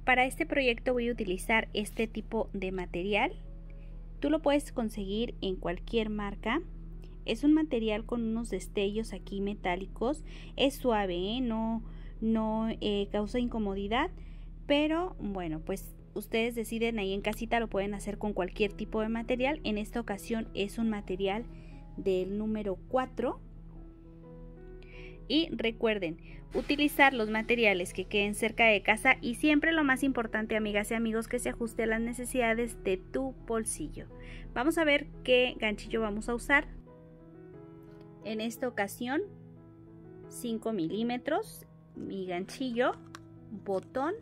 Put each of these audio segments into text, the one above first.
Para este proyecto voy a utilizar este tipo de material. Tú lo puedes conseguir en cualquier marca. Es un material con unos destellos aquí metálicos. Es suave, no causa incomodidad, pero bueno, pues ustedes deciden ahí en casita, lo pueden hacer con cualquier tipo de material. En esta ocasión es un material del número 4. Y recuerden utilizar los materiales que queden cerca de casa y siempre lo más importante, amigas y amigos, que se ajuste a las necesidades de tu bolsillo. Vamos a ver qué ganchillo vamos a usar. En esta ocasión 5 milímetros, mi ganchillo, botón,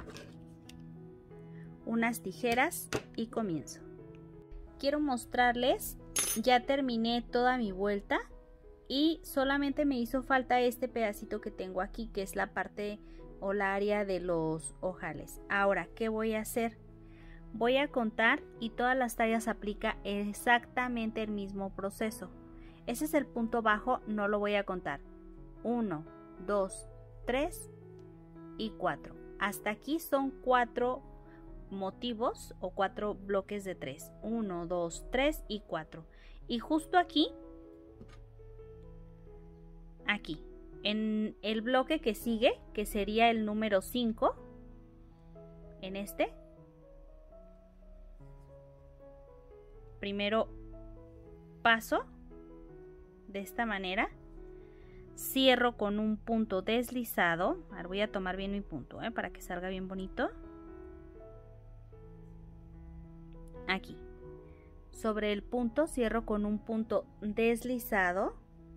unas tijeras y comienzo. Quiero mostrarles, ya terminé toda mi vuelta y solamente me hizo falta este pedacito que tengo aquí, que es la parte o la área de los ojales. Ahora, ¿qué voy a hacer? Voy a contar y todas las tallas aplica exactamente el mismo proceso. Ese es el punto bajo, no lo voy a contar. 1, 2, 3 y 4. Hasta aquí son 4 motivos o 4 bloques de 3. 1, 2, 3 y 4. Y justo aquí, en el bloque que sigue, que sería el número 5, en este, primero paso de esta manera, cierro con un punto deslizado. Ahora voy a tomar bien mi punto, para que salga bien bonito. Aquí, sobre el punto, cierro con un punto deslizado.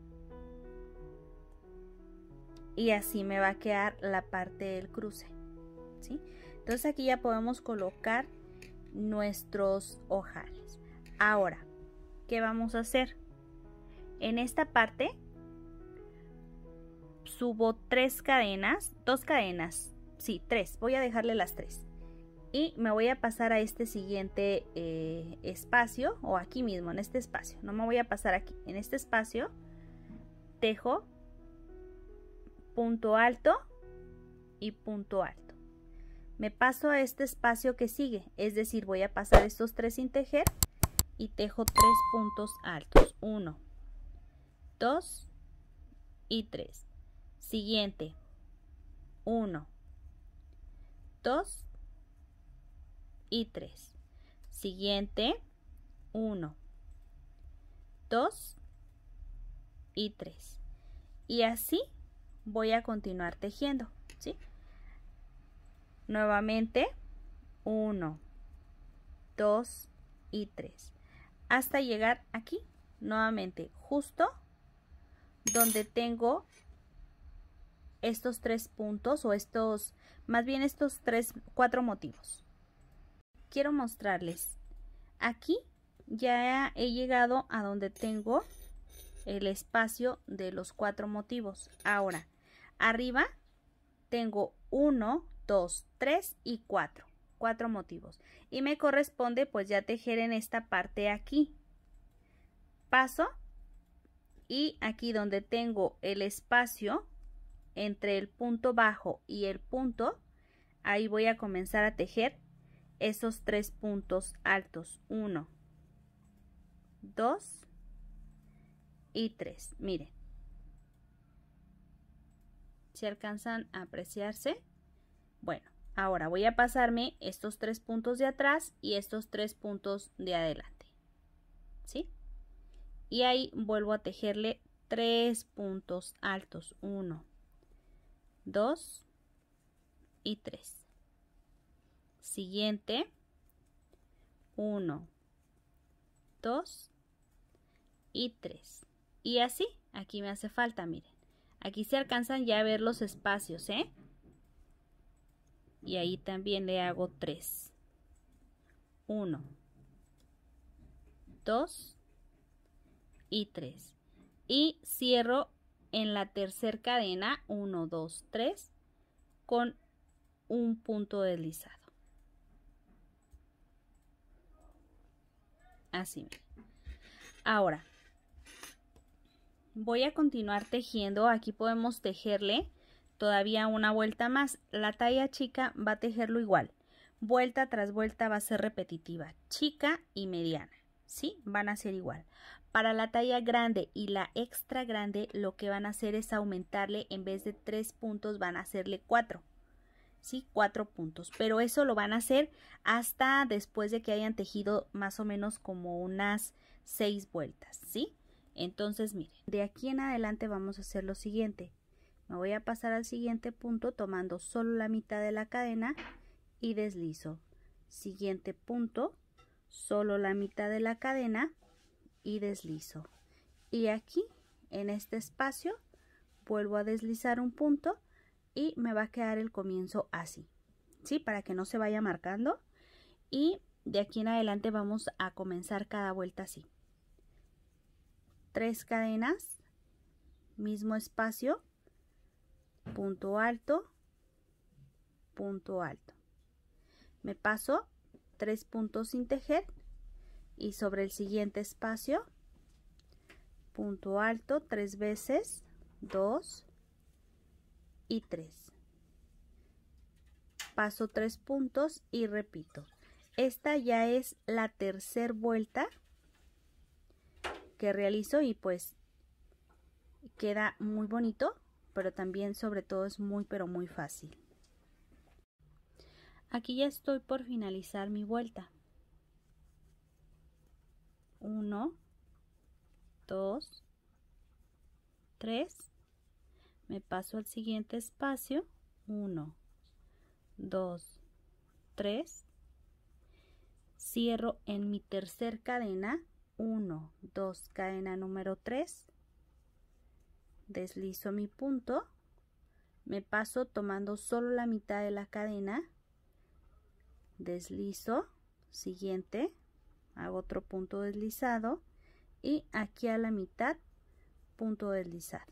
Y así me va a quedar la parte del cruce, ¿sí? Entonces aquí ya podemos colocar nuestros ojales. Ahora, ¿qué vamos a hacer? En esta parte subo 3 cadenas, 2 cadenas, sí, 3, voy a dejarle las 3. Y me voy a pasar a este siguiente espacio, o aquí mismo, en este espacio. No me voy a pasar aquí, en este espacio tejo punto alto y punto alto. Me paso a este espacio que sigue, es decir, voy a pasar estos 3 sin tejer y tejo 3 puntos altos. 1, 2 y 3. Siguiente, 1, 2 y 3. Siguiente, 1, 2 y 3. Y así voy a continuar tejiendo, ¿sí? Nuevamente 1, 2 y 3 hasta llegar aquí, nuevamente justo donde tengo estos 3 puntos, o estos, más bien estos 4 motivos. Quiero mostrarles, aquí ya he llegado a donde tengo el espacio de los 4 motivos. Ahora, arriba tengo 1, 2, 3 y 4. 4 motivos. Y me corresponde pues ya tejer en esta parte aquí. Paso y aquí donde tengo el espacio entre el punto bajo y el punto, ahí voy a comenzar a tejer esos 3 puntos altos. 1, 2 y 3. Miren, si alcanzan a apreciarse. Bueno, ahora voy a pasarme estos 3 puntos de atrás y estos 3 puntos de adelante, ¿sí? Y ahí vuelvo a tejerle 3 puntos altos. 1, 2 y 3. Siguiente, 1, 2 y 3. Y así, aquí me hace falta, miren. Aquí se alcanzan ya a ver los espacios, Y ahí también le hago 3. 1, 2 y 3. Y cierro en la tercera cadena, 1, 2, 3, con un punto deslizado. Así, miren. Ahora, voy a continuar tejiendo. Aquí podemos tejerle todavía una vuelta más. La talla chica va a tejerlo igual. vuelta tras vuelta va a ser repetitiva, chica y mediana, ¿sí? Van a ser igual. Para la talla grande y la extra grande, lo que van a hacer es aumentarle, en vez de 3 puntos, van a hacerle 4. ¿Sí? 4 puntos, pero eso lo van a hacer hasta después de que hayan tejido más o menos como unas 6 vueltas, ¿sí? Entonces, miren, de aquí en adelante vamos a hacer lo siguiente. Me voy a pasar al siguiente punto tomando solo la mitad de la cadena y deslizo. Siguiente punto, solo la mitad de la cadena y deslizo. Y aquí, en este espacio, vuelvo a deslizar un punto y me va a quedar el comienzo así, ¿sí? Para que no se vaya marcando. Y de aquí en adelante vamos a comenzar cada vuelta así. 3 cadenas, mismo espacio, punto alto, punto alto. Me paso 3 puntos sin tejer y sobre el siguiente espacio, punto alto 3 veces, 2 y 3. Paso 3 puntos y repito. Esta ya es la tercera vuelta que realizo y pues queda muy bonito, pero también sobre todo es muy pero muy fácil. Aquí ya estoy por finalizar mi vuelta. 1, 2, 3. Me paso al siguiente espacio. 1, 2, 3. Cierro en mi tercer cadena. 1, 2, cadena número 3. Deslizo mi punto. Me paso tomando solo la mitad de la cadena. Deslizo. Siguiente. Hago otro punto deslizado. Y aquí a la mitad, punto deslizado.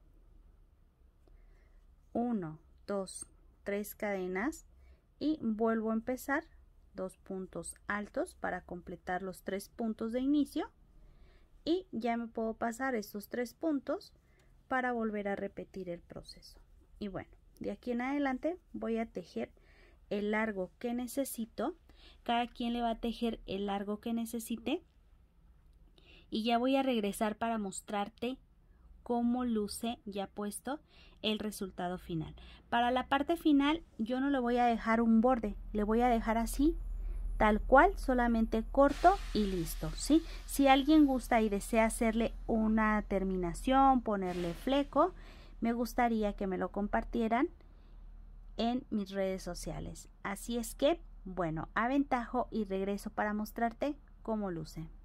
1, 2, 3 cadenas y vuelvo a empezar 2 puntos altos para completar los 3 puntos de inicio y ya me puedo pasar estos 3 puntos para volver a repetir el proceso. Y bueno, de aquí en adelante voy a tejer el largo que necesito. Cada quien le va a tejer el largo que necesite y ya voy a regresar para mostrarte cómo luce ya puesto el resultado final. Para la parte final yo no le voy a dejar un borde, le voy a dejar así, tal cual, solamente corto y listo, ¿sí? Si alguien gusta y desea hacerle una terminación, ponerle fleco, me gustaría que me lo compartieran en mis redes sociales. Así es que, bueno, aventajo y regreso para mostrarte cómo luce.